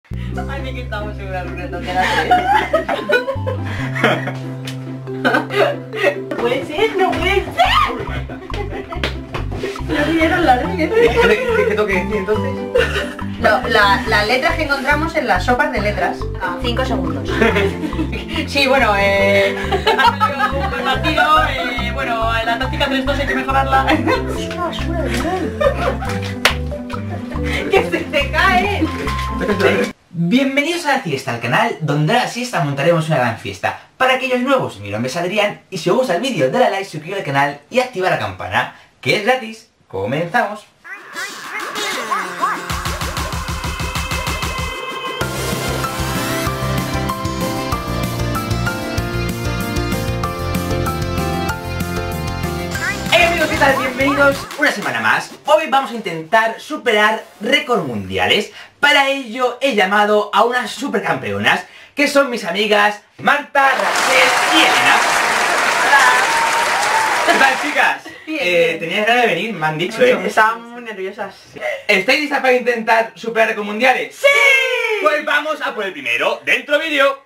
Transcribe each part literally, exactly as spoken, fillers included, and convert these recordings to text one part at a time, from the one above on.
Ay, me que estamos en una ruleta de las No puede ser, no puede ser. La rieron, la rieron. ¿Qué tengo que decir entonces? No, la, las letras que encontramos en las sopas de letras. Ah. Cinco segundos. Sí, bueno, eh... ha salido un buen partido, eh, bueno, la táctica tres dos hay que mejorarla. Es una basura de verdad. ¡Que se te cae! Bienvenidos a la fiesta, al canal donde a la siesta montaremos una gran fiesta. Para aquellos nuevos, mi nombre es Adrián y si os gusta el vídeo, dale a like, suscríbete al canal y activa la campana, que es gratis. ¡Comenzamos! ¿Qué tal? Bienvenidos una semana más. Hoy vamos a intentar superar récords mundiales. Para ello he llamado a unas supercampeonas, que son mis amigas Marta, Rachel y Elena. Hola. ¿Qué tal, chicas? Bien, eh, bien. Tenías ganas de venir, me han dicho, ¿eh? Estaban muy nerviosas. ¿Estáis listas para intentar superar récords mundiales? ¡Sí! Pues vamos a por el primero. ¡Dentro vídeo!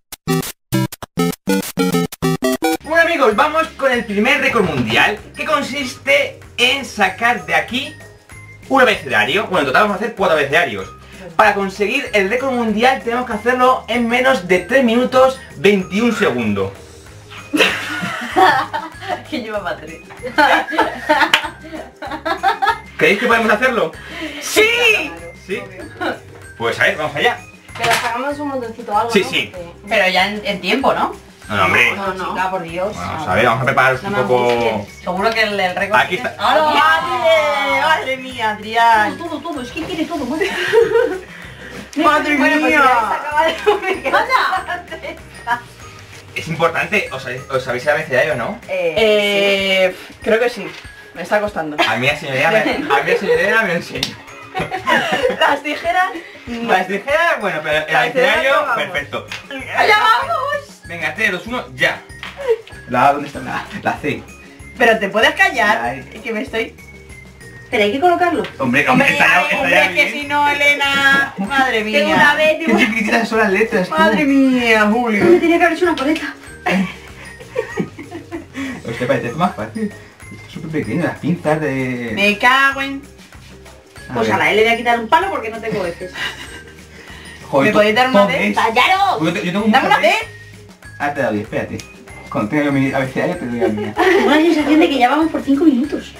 Bueno, amigos, vamos con el primer récord mundial, que consiste en sacar de aquí un abecedario. Bueno, en total vamos a hacer cuatro abecedarios. Para conseguir el récord mundial tenemos que hacerlo en menos de tres minutos veintiún segundos. Que lleva para tres. ¿Creéis que podemos hacerlo? ¡Sí! ¿Sí? Pues a ver, vamos allá. Pero hagamos un montoncito algo, Sí, ¿no? sí. Porque- Pero ya en, en tiempo, ¿no? No, no, hombre. No, no. Chica, por Dios. Vamos a ver, vamos a prepararos No un me poco... angusties. Seguro que el, el récord... Aquí está. ¡Hola, madre! ¡Madre mía, Adrián! Todo, todo, es que quiere todo, madre. ¡Madre Bueno, pues mía! ya se acaba de ¡Anda! Es importante, ¿os, os sabéis el abecedario o no? Eh... Creo que sí. Me está costando. A mí la señorita me, a mí la señorita me lo enseñó. Las tijeras... no. Las tijeras, bueno, pero el El abecedario, abecedario, vamos. perfecto. ¡Allá vamos! Venga, tres, dos, uno, ya. La, ¿dónde está? La, la C. Pero te puedes callar, Ay. que me estoy... Pero hay que colocarlo. Hombre, hombre, Hombre, estaría, ay, estaría hombre, es que bien. si no, Elena... Madre mía. Tengo una vez, Qué digo, chiquititas son las letras, tú. Madre mía, me Julio. tenía que haber hecho una coleta. ¿Os te parece más fácil? Esto es súper pequeño, las pinzas de... Me cago en... A Pues ver. a la L le voy a quitar un palo porque no tengo veces. Joder, ¿Me tú- podéis dar una ¿cómo D? ves? ¡Callaros! Yo te- yo tengo un ¡Dame una papel. D! Ah, te doy, espérate. Cuando tenga yo mi abecedario te doy la mía. Tengo la sensación de que ya vamos por cinco minutos.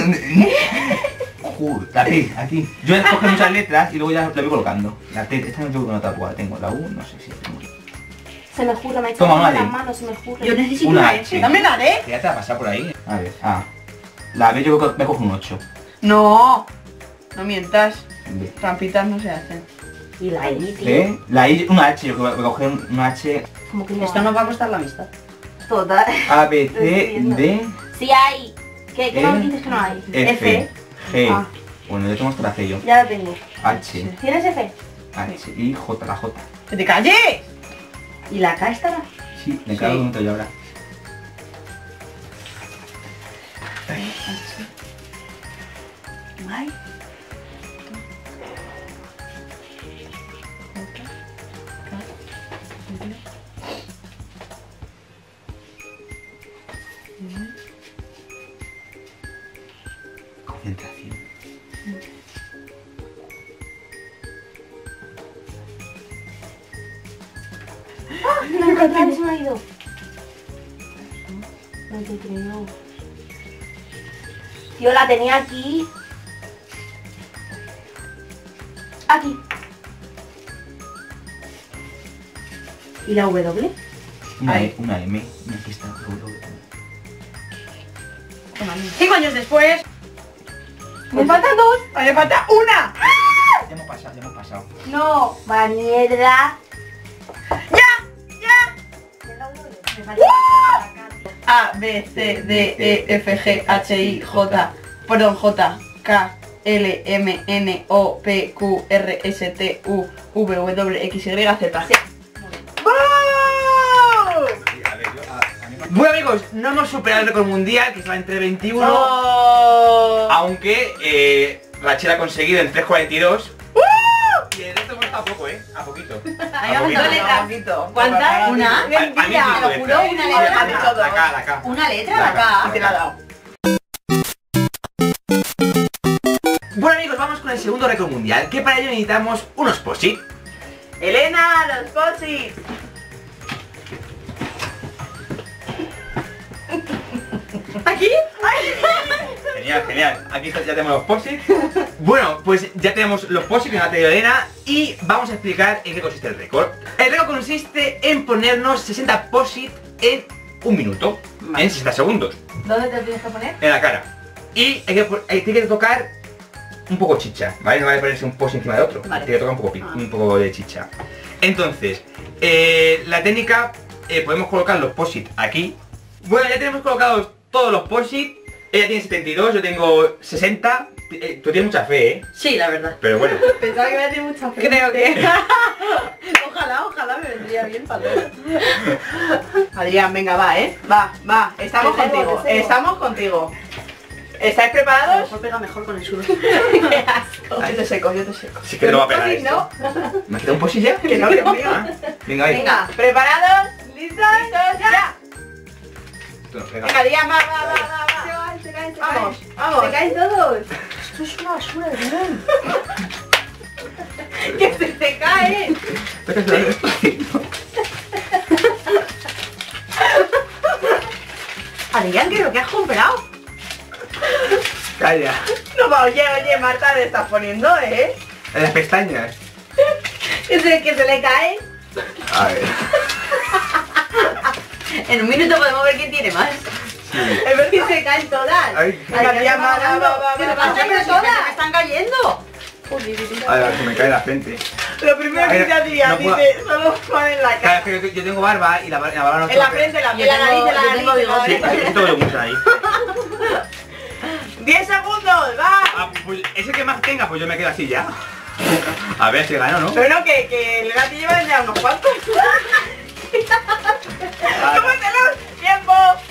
Joder, la T, aquí. Yo voy a coger muchas letras y luego ya la voy colocando. La T, esta no tengo una tatuada, tengo la U, no sé si tengo. Se me jura, me ha hecho Toma, con madre. las manos, se me jura. Yo necesito Una una H. S. ¡Dame la D! Que ya te va a pasar por ahí. A ver, ah. La B yo creo que me cojo un ocho. No. No mientas. B. Trampitas no se hacen. Y la I, tío. B, la I, una H, yo creo que voy a coger una H. Como que no. Esto nos va a costar la amistad. Total. A, B, Estoy C, viendo. D, Sí hay. ¿Qué, qué E, no dices que no hay? F, G. Ah. Bueno, yo tengo hasta la C yo. Ya la tengo. H, ¿Tienes F? H y J, la J. ¡Que te calles! ¿Y la K estará? Sí, me cago Sí. en un yo ahora. Ay. Concentración. No me encontré, se me ha ido. No te creo. Tío, la tenía aquí. Aquí. ¿Y la W? Una, Ahí. E, una M. Mira, aquí está. W. Cinco años después... Me faltan dos. ¡A mí me falta una! Ya hemos pasado, ya hemos pasado. No, va mierda. ¡Ya! ¡Ya! Me falta la K, tío. A, B, C, D, E, F, G, H, I, J, perdón, J, K, L, M, N, O, P, Q, R, S, T, U, V, W, X, Y, Z. Sí. ¡Wow! A ver, yo, a, a mí me- Bueno, amigos, no hemos superado el récord mundial, que estaba entre veintiuno. Oh. Aunque eh, Rachel ha conseguido en tres cuarenta y dos. Y el resto hemos estado poco, ¿eh? A poquito. Ahí A vamos, poquito. dos letras. poquito. ¿Cuántas? Una. A- a mí sí, Mentira. tú Te lo juro, letra. una Sí, letra. la Ha dicho dos. La K, la K. Una letra, La la K. K. Te la ha dado. Bueno amigos, vamos con el segundo récord mundial, que para ello necesitamos unos post-it. Elena, los posis. ¿Aquí? Genial, genial. Aquí ya tenemos los post-it. Bueno, pues ya tenemos los post-it que nos ha traído Elena y vamos a explicar en qué consiste el récord. El récord consiste en ponernos sesenta post-it en un minuto, Vale. en sesenta segundos, ¿Dónde te lo tienes que poner? en la cara. Y hay que, pon- hay- tiene que tocar un poco chicha, ¿vale? No vale ponerse un post encima de otro, Vale. tiene que tocar un poco, pi- Ah. un poco de chicha. Entonces, eh, la técnica, eh, podemos colocar los post-it aquí. Bueno, ya tenemos colocados todos los post-it. Ella tiene setenta y dos, yo tengo sesenta. Eh, tú tienes mucha fe, ¿eh? Sí, la verdad. Pero bueno. Pensaba que me hacía mucha fe. Creo que... Ojalá, ojalá me vendría bien para ver. Adrián, venga, va, ¿eh? Va, va. Estamos Te cebo, contigo. te cebo. Estamos contigo. ¿Estáis A lo preparados? mejor pega mejor con el sudor. Qué asco. Yo te seco, yo te seco. Sí que no va a pegar Sí, esto. ¿no? ¿Me queda un post-it ya? Que no, Dios mío. Ah, venga, ahí. Venga, ¿preparados? ¿Listos? ¿Listos? ¡Ya! Esto no pega. Venga, Adrián, va, va, va, va, Se va. caen, se caen, se Vamos, caen. vamos. Se caen todos. Esto es una basura de verdad. Que se te cae. Toca hacerlo despacito. Adrián, ¿qué es lo que has comprado? Calla. No va, oye, oye, Marta, le estás poniendo, ¿eh? En las pestañas. ¿Es el que se le cae? A ver. En un minuto podemos ver quién tiene más. Sí. Es ver que se caen todas. Ay. Venga, Adrián, va, va, va, va, ¿Qué va, me va. pasa? Pero si es que se me están cayendo. A ver, se me cae la frente. Lo primero que Ay, dice Adrián, no puedo- dice, solo Juan en la Claro, cara. es que yo, yo tengo barba y la, bar- la barba no En la choca. frente, la, Yo la tengo- nariz, la yo nariz, tengo la bigote. Sí, nariz. es que tengo mucho ahí. diez segundos, va. Ah, pues ese que más tenga, pues yo me quedo así ya. A ver si gano, ¿no? Pero no, que, que el gato lleva ya unos cuantos. Vale. ¡Cómetelos! ¡Tiempo!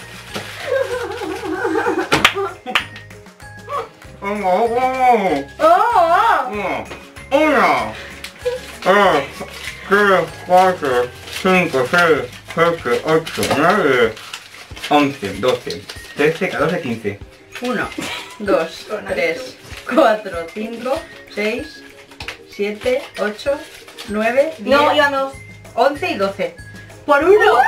Uno, uno, ¡Oh! oh. uno, uno, dos, tres, cuatro, cinco, seis, siete, ocho, nueve, once, doce, trece, catorce, quince. Uno, dos, tres, cuatro, cinco, seis, siete, ocho, nueve, diez, No, iban dos. once y doce. ¡Por uno!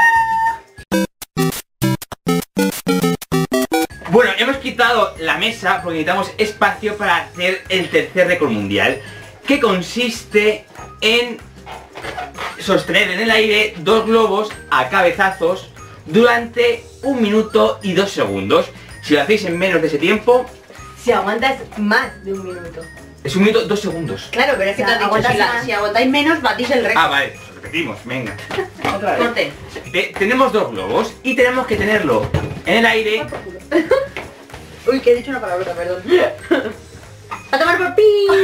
Bueno, hemos quitado la mesa porque necesitamos espacio para hacer el tercer récord mundial, que consiste en sostener en el aire dos globos a cabezazos durante un minuto y dos segundos. Si lo hacéis en menos de ese tiempo, Si aguantas más de un minuto. es un minuto, dos segundos. Claro, pero es que te has dicho, Aguantas si, la- más. si aguantáis menos, batís el récord. Ah, vale, pues repetimos, venga. Otra vez. Corte. Te- tenemos dos globos y tenemos que tenerlo en el aire. Uy, que he dicho una palabrota, perdón. A tomar por pi.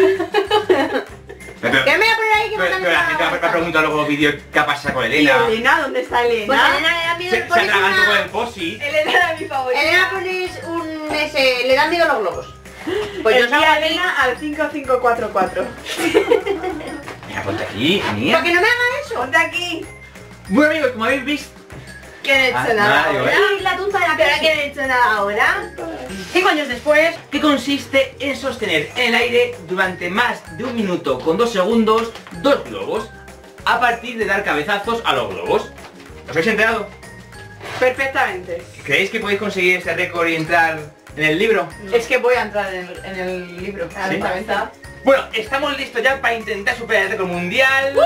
Pero, ¿Qué me voy a poner ahí que pero- me pero la gente me ha preguntado luego en los vídeos qué pasa con ¿Y Elena. Elena? ¿Dónde está Pues Elena? Elena le da miedo Se, el se polis atragantó con una... el posi. Elena era mi favorita. Elena pones un... ese... le dan miedo los globos. Pues yo salgo Envía a aquí... Elena al cinco cinco cuatro cuatro. Mira, ponte aquí, mía. Para que no me haga eso. Ponte aquí. Bueno amigos, como habéis visto... Que no he hecho Ah, nada nada, ahora. ¡Ay, la tufa de la ¿Pero cara! que no he hecho nada ahora? Cinco años después... Que consiste en sostener en el aire durante más de un minuto con dos segundos dos globos a partir de dar cabezazos a los globos. ¿Os habéis enterado? Perfectamente. ¿Creéis que podéis conseguir este récord y entrar en el libro? Es que voy a entrar en el, en el libro. ¿Sí? Está. Bueno, estamos listos ya para intentar superar el récord mundial.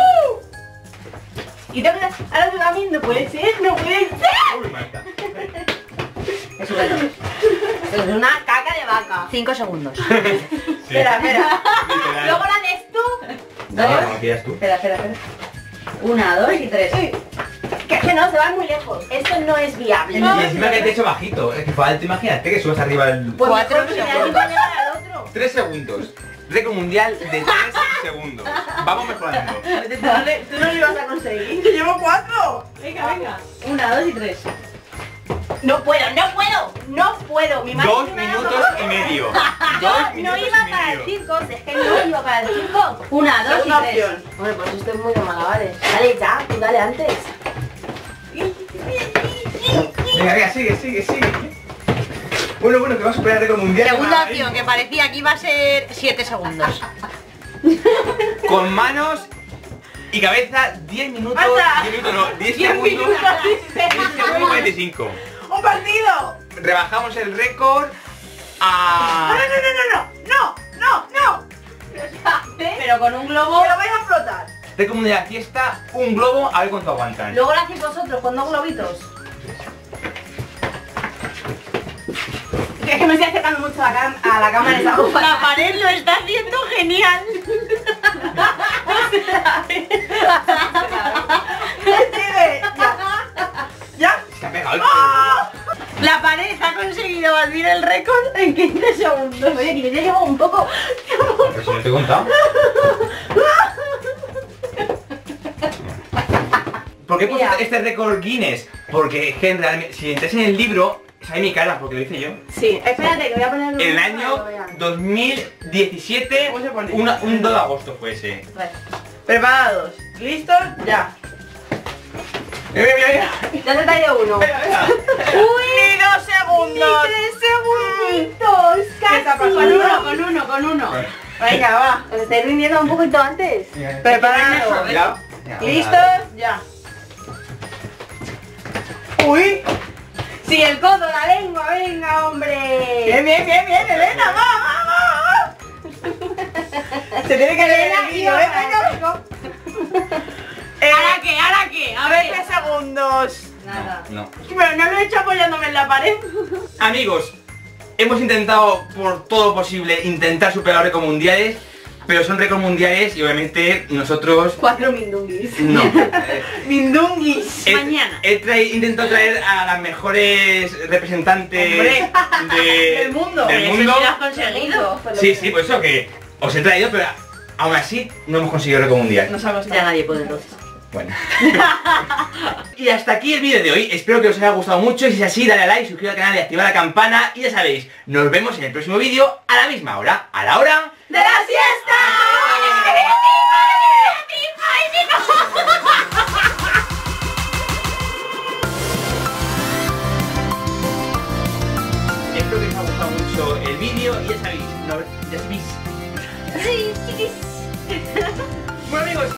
Y tengo que... Ahora tú también, no puede ser, no puede ser. Uy, Marta. Eso bueno. Es una caca de vaca. Cinco segundos. Espera, espera. Literal. Luego la des tú. No, no, no quieras tú. Espera, espera, espera. Una, dos y tres. Uy, que es que no, se van muy lejos. Esto no es viable. Y encima que te he hecho bajito, es que fue alto, imagínate que subas arriba el... Pues Cuatro mejor que me da segundos. tiempo a llegar al otro. tres segundos. Récord mundial de tres segundos. Vamos mejorando. Tú no, le- tú no lo ibas a conseguir. Yo llevo cuatro. Venga, venga. Una, dos y tres. No puedo, no puedo, no puedo. Mi madre Dos me da minutos como- y medio. Yo Dos no minutos iba y para el medio. circo, si es que no iba para el circo. Una, dos Segunda y tres. opción. Bueno, pues esto es muy de malabares. Dale ya, tú dale antes. Venga, venga, sigue, sigue, sigue. Bueno, bueno, que va a superar el récord mundial. Segunda opción, que parecía que iba a ser siete segundos. Con manos y cabeza, diez minutos. Anda. diez minutos, no, diez diez segundos. minutos, dice. diez segundos cuarenta y cinco. ¡Un partido! Rebajamos el récord No, a. no, no, no, no, no, no. Pero con un globo... Que lo vais a flotar. Récord mundial de la fiesta, un globo, a ver cuánto aguantan. Luego lo hacéis vosotros con dos globitos. Es que me estoy acercando mucho a la, cam a la cámara esa ufa. La pared lo está haciendo genial. Sigue. Ya. ¿Ya? Se ha pegado el ¡Ah! La pared ha conseguido batir el récord en quince segundos. Oye, que yo te llevo un poco. Pero si no te he contado. ¿Por qué he puesto Mira. este récord Guinness? Porque es que en realidad, si entras en el libro, sale mi cara, porque lo hice yo. Sí, Espérate, que voy a poner En el año dos mil diecisiete, ¿Cómo se pone? una- un dos de agosto fue ese. Preparados. ¿Listos? Ya. Mira, mira, mira. Ya te he traído uno. Mira, mira. ¡Uy! ¡Dos segundos! ¡Tres segunditos! ¿Qué está ¡Casi! pasando? Con uno, con uno, con uno. Venga, va. Os estáis rindiendo un poquito antes. Preparados. Ya. ¿Listos? Ya. ¡Uy! Sí, el codo, la lengua, venga, hombre. Bien, bien, bien, bien, Elena, va, va, va, va. Se tiene que leer el vídeo, ¿eh? Venga, venga. Eh, ¿Ahora qué? ¿Ahora qué? A ver. veinte segundos. Nada. No. Pero no lo he hecho apoyándome en la pared. Amigos, hemos intentado por todo lo posible intentar superar récords mundiales, pero son récords mundiales y obviamente nosotros Cuatro mindunguis. no. Eh, Mindunguis. he- Mañana. He traído, intentado traer a las mejores representantes Hombre, de- del mundo. del Eso mundo. sí lo has conseguido. Sí, sí, por eso que os he traído, pero aún así no hemos conseguido el récord mundial. Nos ha Ya costado. nadie puede entonces. Bueno. Y hasta aquí el vídeo de hoy. Espero que os haya gustado mucho. Y si es así, dale a like, suscríbete al canal y activa la campana. Y ya sabéis, nos vemos en el próximo vídeo a la misma hora, a la hora ¡De la siesta! Espero que os haya gustado mucho el vídeo. Y ya sabéis, nos- ya sabéis. Sí, chiquis. Bueno amigos,